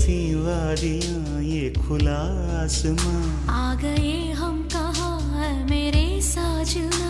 सी वादियाँ ये खुला आसमां, आ गए हम कहाँ मेरे साजना।